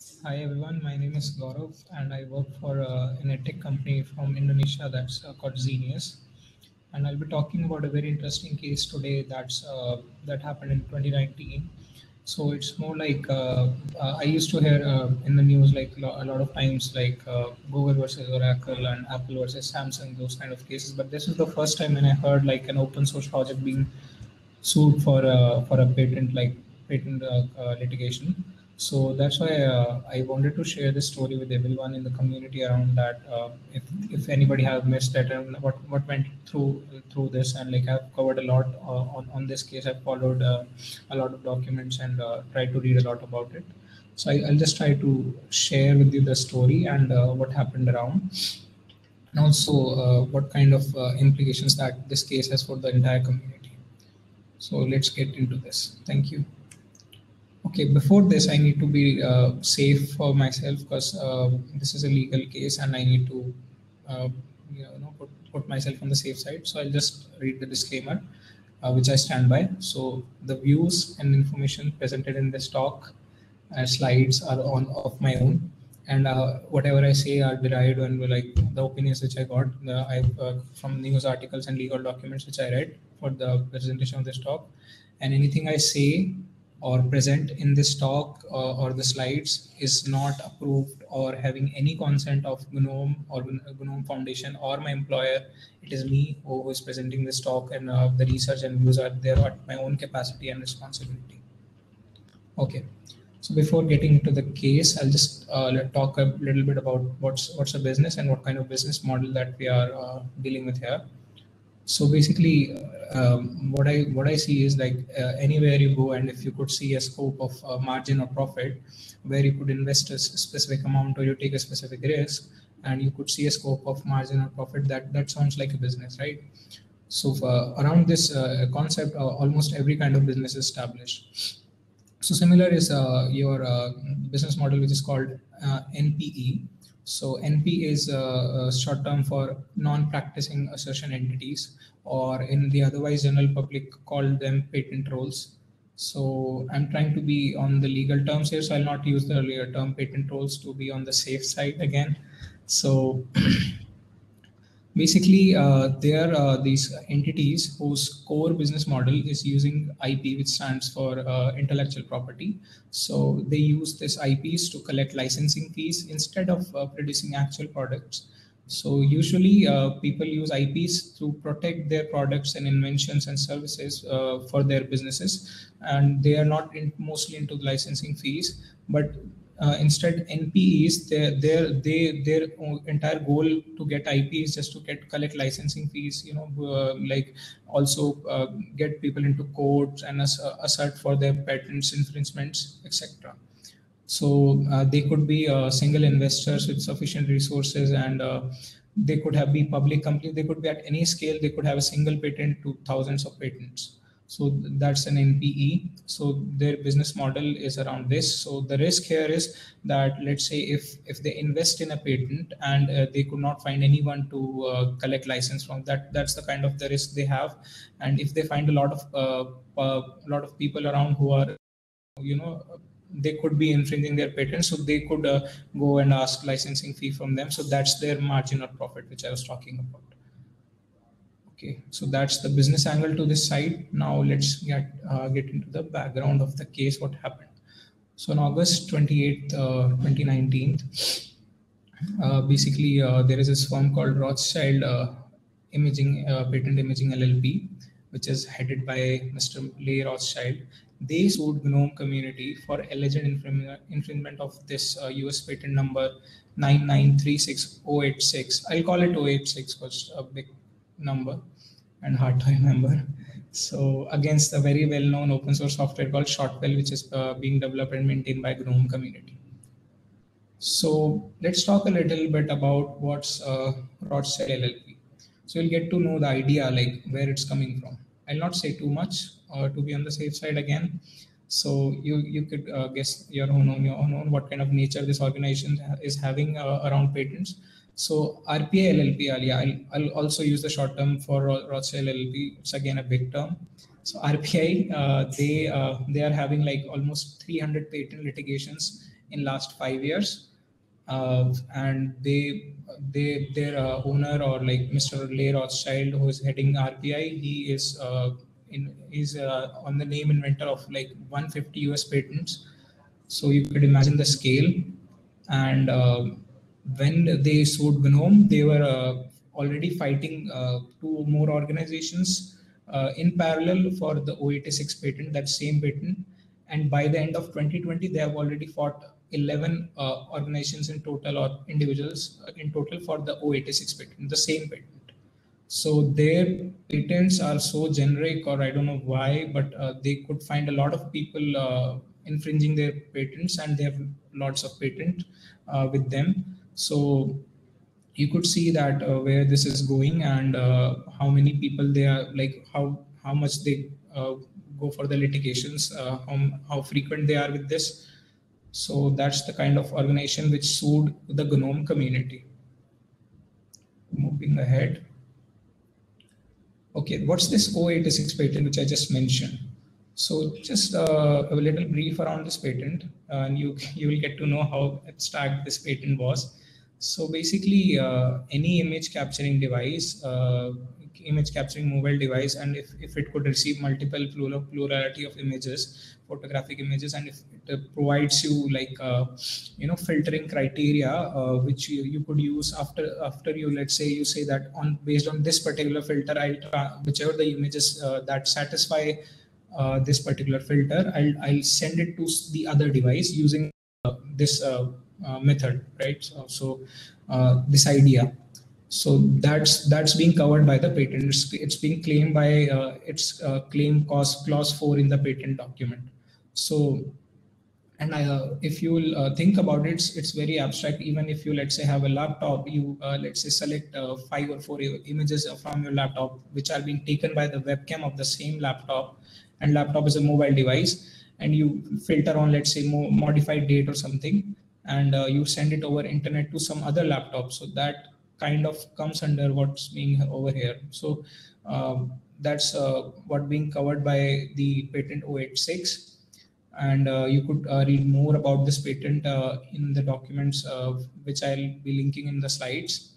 Hi everyone, my name is Gaurav and I work for an edtech company from Indonesia that's called Zenius. And I'll be talking about a very interesting case today that happened in 2019. So it's more like I used to hear in the news like a lot of times like Google versus Oracle and Apple versus Samsung, those kind of cases. But this is the first time when I heard like an open source project being sued for a patent patent litigation. So that's why I wanted to share this story with everyone in the community around that. If anybody has missed that and what went through this, and like I've covered a lot on this case. I've followed a lot of documents and tried to read a lot about it. So I'll just try to share with you the story and what happened around, and also what kind of implications that this case has for the entire community. So let's get into this. Thank you. Okay, before this, I need to be safe for myself because this is a legal case and I need to, uh, put myself on the safe side. So I'll just read the disclaimer, which I stand by. So the views and information presented in this talk slides are on of my own, and whatever I say are derived and like the opinions which I got I've from news articles and legal documents which I read for the presentation of this talk, and anything I say or present in this talk or the slides is not approved or having any consent of GNOME or GNOME Foundation or my employer. It is me who is presenting this talk, and the research and views are there at my own capacity and responsibility. Okay. So before getting into the case, I'll just talk a little bit about what's a business and what kind of business model that we are dealing with here. So basically, what I see is like anywhere you go, and if you could see a scope of margin or profit, where you could invest a specific amount or you take a specific risk, and you could see a scope of margin or profit, that sounds like a business, right? So around this concept, almost every kind of business is established. So similar is your business model, which is called NPE. So NP is short term for non-practicing assertion entities, or in the otherwise general public call them patent trolls. So I'm trying to be on the legal terms here, so I'll not use the earlier term patent trolls to be on the safe side again. So basically, they are these entities whose core business model is using IP, which stands for intellectual property. So they use this IPs to collect licensing fees instead of producing actual products. So usually, people use IPs to protect their products and inventions and services for their businesses, and they are not mostly into licensing fees, but instead NPEs, their entire goal to get IP is just to get collect licensing fees, like also get people into courts and assert for their patents infringements, etc. So they could be single investors with sufficient resources, and they could have be public companies. They could be at any scale. They could have a single patent to thousands of patents. So that's an NPE. So their business model is around this. So the risk here is that, let's say if they invest in a patent and they could not find anyone to collect license from, that's the kind of the risk they have. And if they find a lot of people around who are, they could be infringing their patents, so they could go and ask licensing fee from them. So that's their margin or profit, which I was talking about. Okay, so that's the business angle to this side. Now let's get into the background of the case, what happened. So on August 28th, 2019, basically there is this firm called Rothschild Patent Imaging LLP, which is headed by Mr. Leigh Rothschild. They sued GNOME community for alleged infringement of this US patent number 9936086. I'll call it 086 because a big number and hard to remember. So against a very well-known open source software called Shotwell, which is being developed and maintained by GNOME community. So let's talk a little bit about what's Rothschild LLP. So you'll get to know the idea, like where it's coming from. I'll not say too much to be on the safe side again. So you could guess your own what kind of nature this organization is having around patents. So RPA LLP, yeah, I'll also use the short term for Rothschild LLP. It's again a big term. So RPI, they are having like almost 300 patent litigations in last 5 years, and their owner, or like Mr. Leigh Rothschild, who is heading RPI, he's on the name inventor of like 150 US patents. So you could imagine the scale. And when they sued GNOME, they were already fighting two more organizations in parallel for the 086 patent, that same patent. And by the end of 2020, they have already fought 11 organizations in total, or individuals in total, for the 086 patent, the same patent. So their patents are so generic, or I don't know why, but they could find a lot of people infringing their patents, and they have lots of patent with them. So you could see that where this is going, and how many people they are, like how much they go for the litigations, how frequent they are with this. So that's the kind of organization which sued the GNOME community. Moving ahead. Okay, what's this 086 patent which I just mentioned? So just a little brief around this patent, and you will get to know how abstract this patent was. So basically, any image capturing device, image capturing mobile device, and if it could receive multiple plurality of images, photographic images, and if it provides you like filtering criteria which you could use after you, let's say you say that on based on this particular filter, whichever the images that satisfy this particular filter, I'll send it to the other device using this method, right? So this idea. So that's being covered by the patent. It's being claimed by its claim clause 4 in the patent document. So, and if you will think about it, it's very abstract. Even if you, let's say, have a laptop, you let's say select 5 or 4 images from your laptop, which are being taken by the webcam of the same laptop, and laptop is a mobile device, and you filter on, let's say, modified date or something, and you send it over internet to some other laptop. So that kind of comes under what's being over here. So that's what being covered by the patent 086. And you could read more about this patent in the documents, which I'll be linking in the slides.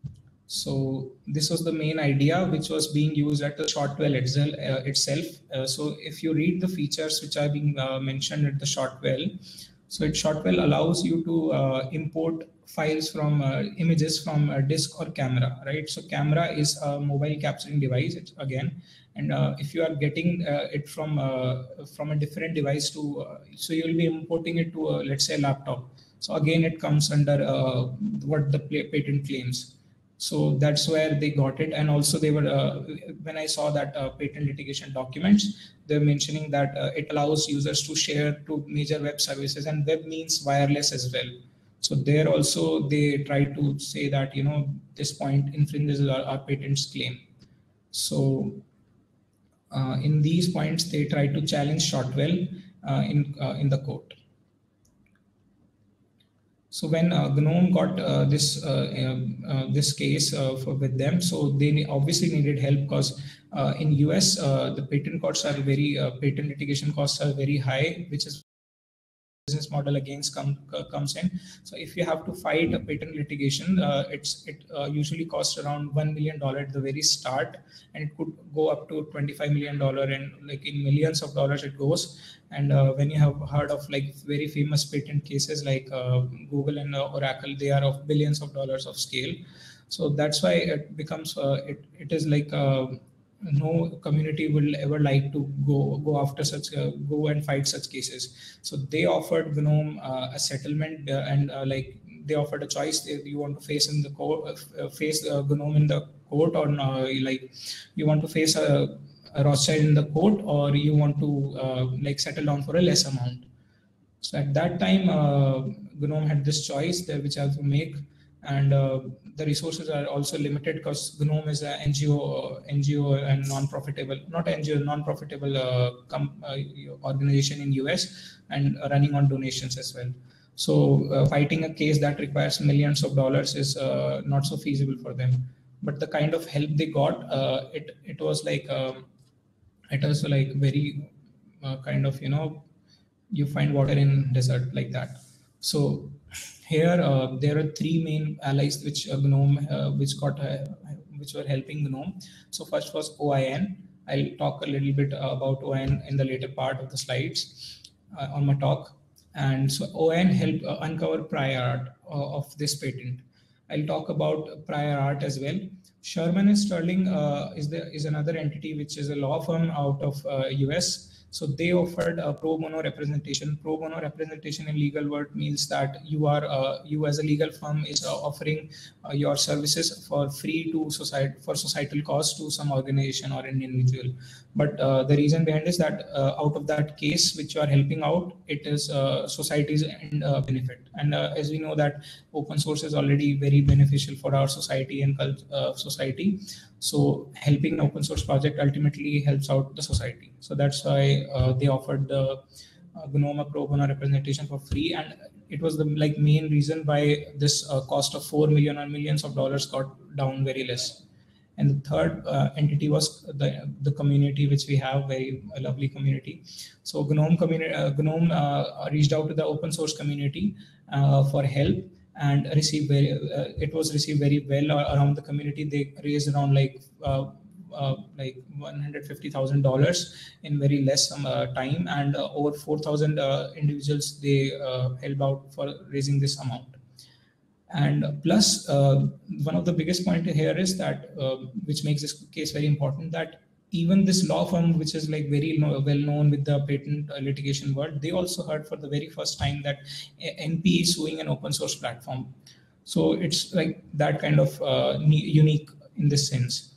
So this was the main idea which was being used at the Shotwell itself. So if you read the features which are being mentioned at the Shotwell, so Shotwell allows you to import files from images from a disk or camera, right? So camera is a mobile capturing device again, and if you are getting it from a different device to, so you will be importing it to let's say a laptop. So again, it comes under what the patent claims. So that's where they got it. And also they were, when I saw that patent litigation documents, they're mentioning that it allows users to share to major web services, and web means wireless as well. So there also they try to say that, this point infringes our patent's claim. So in these points, they try to challenge Shotwell in the court. So when GNOME got this case with them, so they obviously needed help, because in US the patent costs are patent litigation costs are very high, which is business model against comes in. So if you have to fight a patent litigation, it usually costs around $1 million at the very start, and it could go up to $25 million, and like in millions of dollars it goes. And when you have heard of like very famous patent cases like Google and Oracle, they are of billions of dollars of scale. So that's why it becomes it is like no community will ever like to go after such go and fight such cases. So they offered GNOME a settlement, and like they offered a choice. If you want to face in the court, face GNOME in the court, or like you want to face a Rothschild in the court, or you want to like settle down for a less amount. So at that time, GNOME had this choice which I have to make, and the resources are also limited because GNOME is an NGO and non-profitable, not NGO, non-profitable organization in US, and running on donations as well. So fighting a case that requires millions of dollars is not so feasible for them. But the kind of help they got, it was like It is like very kind of, you find water in desert like that. So here there are three main allies which GNOME which were helping GNOME. So first was OIN. I'll talk a little bit about OIN in the later part of the slides on my talk. And so OIN helped uncover prior art of this patent. I'll talk about prior art as well. Sherman and Sterling is another entity which is a law firm out of US. So they offered a pro bono representation. Pro bono representation in legal word means that you as a legal firm is offering your services for free to society for societal cause to some organization or an individual. But the reason behind is that out of that case which you are helping out, it is society's end benefit. And as we know that open source is already very beneficial for our society and society. So helping an open source project ultimately helps out the society. So that's why they offered the GNOME pro bono representation for free, and it was the main reason why this cost of 4 million or millions of dollars got down very less. And the third entity was the community which we have, very lovely community. So GNOME community, GNOME reached out to the open source community for help, and received it was received very well around the community. They raised around like $150,000 in very less time, and over 4,000 individuals they helped out for raising this amount. And plus, one of the biggest point here is that, which makes this case very important, that even this law firm, which is like very well known with the patent litigation world, they also heard for the very first time that NP is suing an open source platform. So it's like that kind of unique in this sense.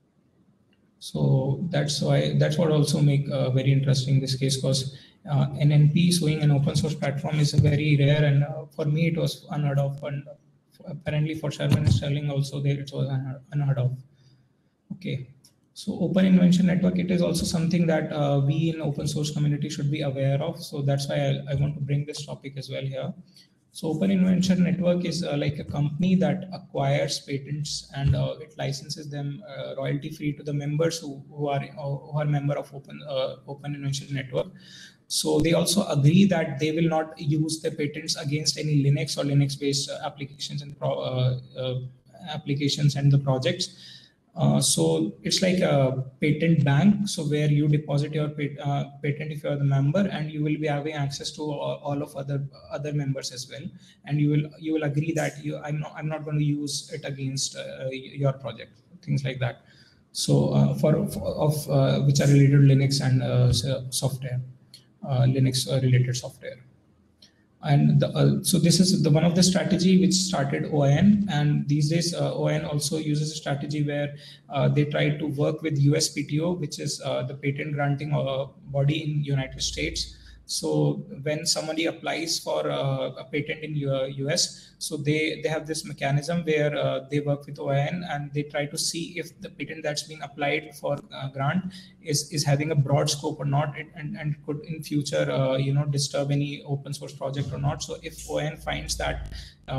So that's what also make very interesting this case, because an NP suing an open source platform is very rare, and for me it was unheard of, and apparently for Sherman and Sterling also there it was unheard of. Okay, so Open Invention Network, it is also something that we in open source community should be aware of. So that's why I want to bring this topic as well here. So Open Invention Network is like a company that acquires patents, and it licenses them royalty free to the members who are member of Open Invention Network. So they also agree that they will not use the patents against any Linux or Linux based applications and applications and the projects. So it's like a patent bank, so where you deposit your patent if you are the member, and you will be having access to all of other members as well, and you will agree that I'm not going to use it against your project, things like that. So which are related to Linux and software, Linux related software. And so this is one of the strategy which started OIN, and these days OIN also uses a strategy where they try to work with USPTO, which is the patent granting body in United States. So when somebody applies for a patent in US, so they have this mechanism where they work with OIN, and they try to see if the patent that's been applied for grant is having a broad scope or not, and could in future disturb any open source project or not. So if OIN finds that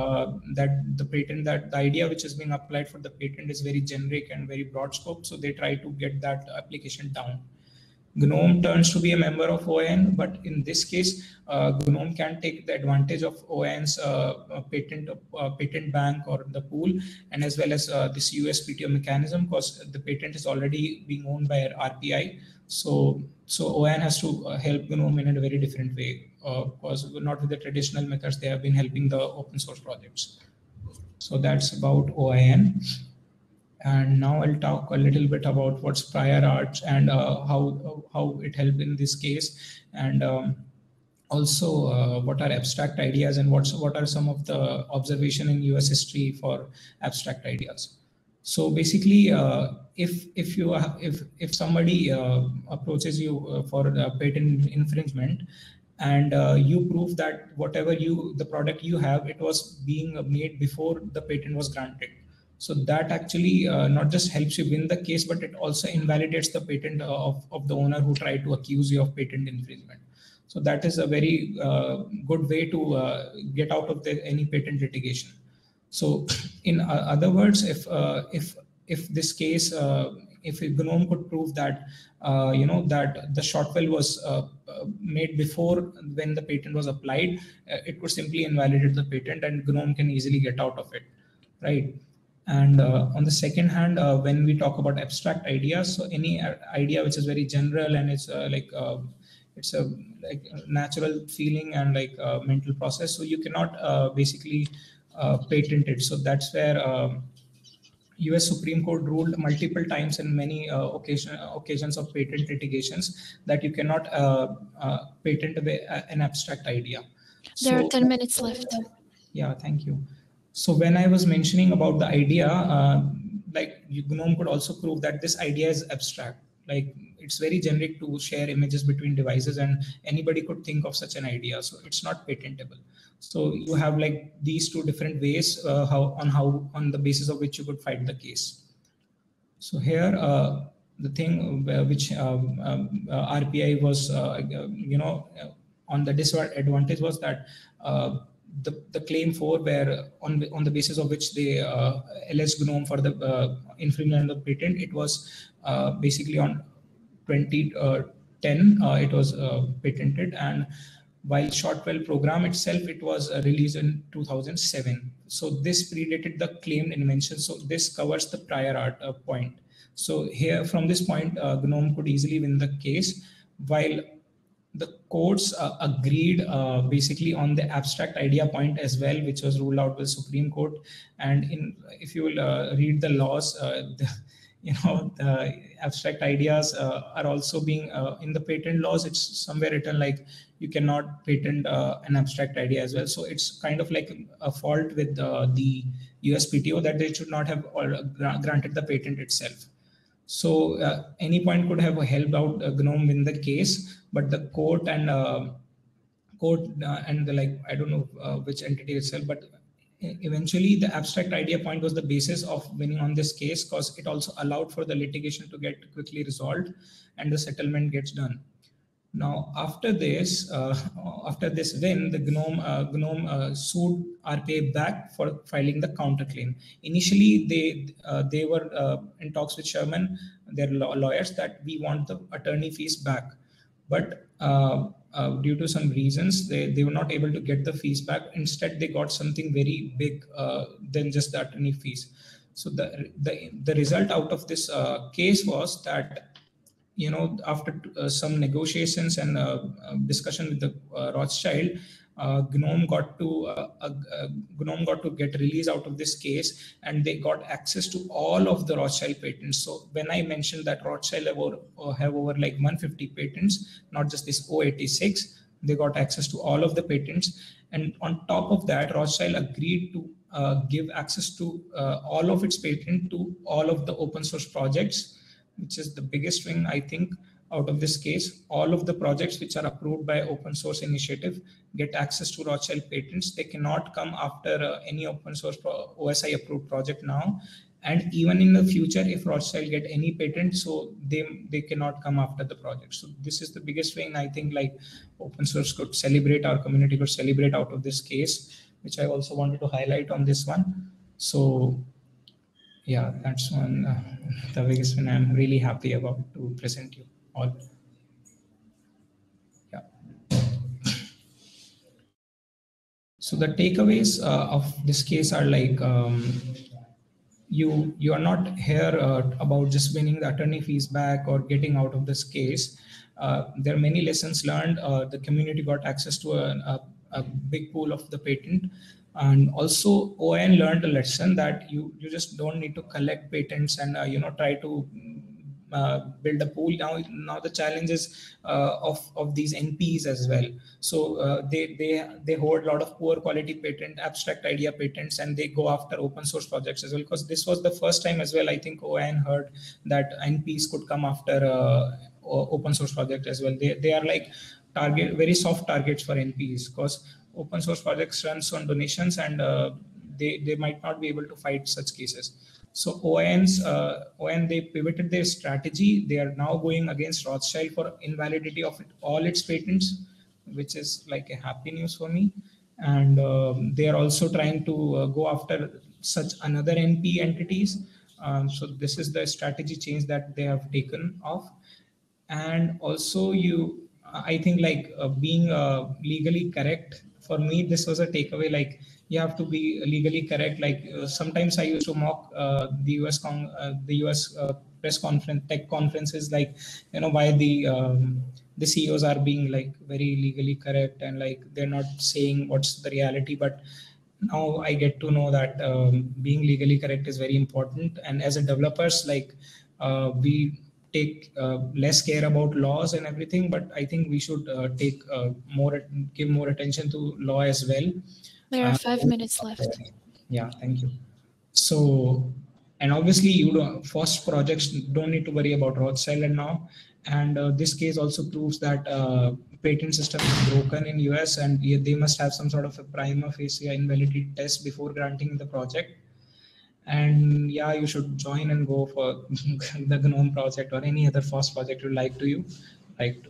the idea which is being applied for the patent is very generic and very broad scope, so they try to get that application down. GNOME turns to be a member of OIN, but in this case, GNOME can take the advantage of OIN's patent bank or the pool, and as well as this USPTO mechanism, because the patent is already being owned by RPI. So OIN has to help GNOME in a very different way, because not with the traditional methods they have been helping the open source projects. So that's about OIN. And now I'll talk a little bit about what's prior art and how it helped in this case, and also what are abstract ideas, and what are some of the observation in US history for abstract ideas. So basically, if somebody approaches you for patent infringement, and you prove that whatever the product you have, it was being made before the patent was granted. So that actually not just helps you win the case, but it also invalidates the patent of the owner who tried to accuse you of patent infringement. So that is a very good way to get out of any patent litigation. So in other words, if this case if GNOME could prove that that the shortfall was made before when the patent was applied, it could simply invalidate the patent, and GNOME can easily get out of it, right? And on the second hand, when we talk about abstract ideas, so any idea which is very general and it's it's a like natural feeling and like a mental process, so you cannot basically patent it. So that's where US Supreme Court ruled multiple times in many occasions of patent litigations that you cannot patent an abstract idea. There are 10 minutes left. Yeah, thank you. So when I was mentioning about the idea, like GNOME could also prove that this idea is abstract. Like it's very generic to share images between devices, and anybody could think of such an idea. So it's not patentable. So you have like these two different ways on the basis of which you could fight the case. So here the thing which RPI was on the disadvantage was that the claim 4 where on the basis of which they alleged GNOME for the infringement of the patent, it was basically on 2010 it was patented, and while Shortwell program itself, it was released in 2007. So this predated the claimed invention. So this covers the prior art point. So here from this point, GNOME could easily win the case, while the courts agreed basically on the abstract idea point as well, which was ruled out by the Supreme Court. And if you will read the laws, the abstract ideas are also being in the patent laws. It's somewhere written like you cannot patent an abstract idea as well. So it's kind of like a fault with the USPTO that they should not have granted the patent itself. So any point could have helped out GNOME win the case, but the court and I don't know which entity itself, but eventually the abstract idea point was the basis of winning on this case, because it also allowed for the litigation to get quickly resolved and the settlement gets done. Now, after this win, the GNOME sued RPI back for filing the counterclaim. Initially, they were in talks with Sherman, their lawyers, that we want the attorney fees back. But due to some reasons, they were not able to get the fees back. Instead, they got something very big than just the attorney fees. So the result out of this case was that, after some negotiations and discussion with the Rothschild, GNOME got to get released out of this case, and they got access to all of the Rothschild patents. So when I mentioned that Rothschild have over like 150 patents, not just this 086, they got access to all of the patents. And on top of that, Rothschild agreed to give access to all of its patent to all of the open source projects, which is the biggest win, I think, out of this case. All of the projects which are approved by open source initiative get access to Rothschild patents. They cannot come after any open source OSI approved project now. And even in the future, if Rothschild get any patent, so they cannot come after the project. So this is the biggest win, I think, like open source could celebrate, our community could celebrate out of this case, which I also wanted to highlight on this one. So yeah, that's one, the biggest one I'm really happy about to present you all. Yeah. So the takeaways of this case are like, you are not here about just winning the attorney fees back or getting out of this case. There are many lessons learned. The community got access to a big pool of the patent. And also OIN learned a lesson that you just don't need to collect patents and try to build a pool. Now the challenge is of these NPs as well. So they hold a lot of poor quality patent, abstract idea patents, and they go after open source projects as well, because this was the first time as well, I think, OIN heard that NPs could come after open source project as well. They are like very soft targets for NPs, because open source projects runs on donations, and they might not be able to fight such cases. So OIN, they pivoted their strategy. They are now going against Rothschild for invalidity of all its patents, which is like a happy news for me. And they are also trying to go after such another NP entities So this is the strategy change that they have taken off. And also I think like being legally correct, for me this was a takeaway. Like you have to be legally correct. Like sometimes I used to mock the US press conference, tech conferences, like why the CEOs are being like very legally correct and like they're not saying what's the reality. But now I get to know that being legally correct is very important. And as a developers, like we take less care about laws and everything, but I think we should give more attention to law as well. There are Uh, 5 minutes left. yeah, thank you. So, and obviously you don't, first projects don't need to worry about Rothschild and now. And this case also proves that patent system is broken in US, and they must have some sort of a prima facie invalidity test before granting the project. And yeah, you should join and go for the GNOME project or any other FOSS project you like to.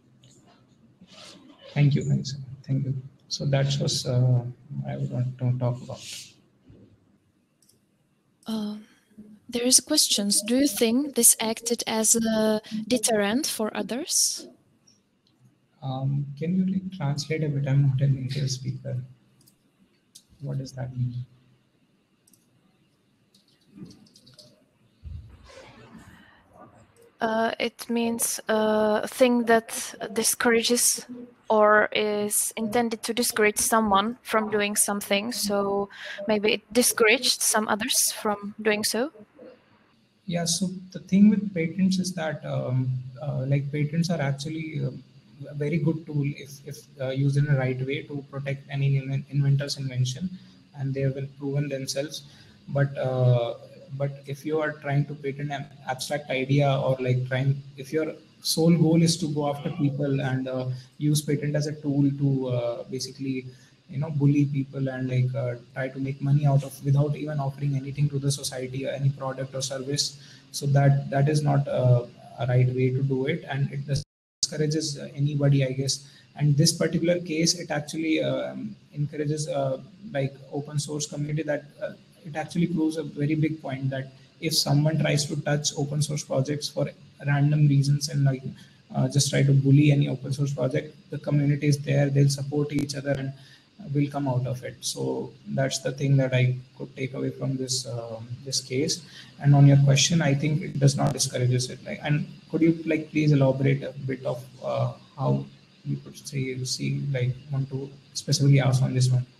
Thank you, guys. Thank you. So that was I would want to talk about. There is questions. Do you think this acted as a deterrent for others? Can you like translate a bit? I'm not a native speaker. What does that mean? It means a thing that discourages or is intended to discourage someone from doing something. So maybe it discouraged some others from doing so. Yeah, so the thing with patents is that like patents are actually a very good tool if used in the right way to protect any inventor's invention, and they have been proven themselves. But if you are trying to patent an abstract idea, or like if your sole goal is to go after people and use patent as a tool to basically bully people and like try to make money out of without even offering anything to the society or any product or service, so that is not a right way to do it, and it discourages anybody, I guess. And this particular case, it actually encourages like open source community, that it actually proves a very big point that if someone tries to touch open source projects for random reasons and like just try to bully any open source project, the community is there, they'll support each other and will come out of it. So that's the thing that I could take away from this case. And on your question, I think it does not discourages it. Like, and could you like please elaborate a bit of how you could see like want to specifically ask on this one?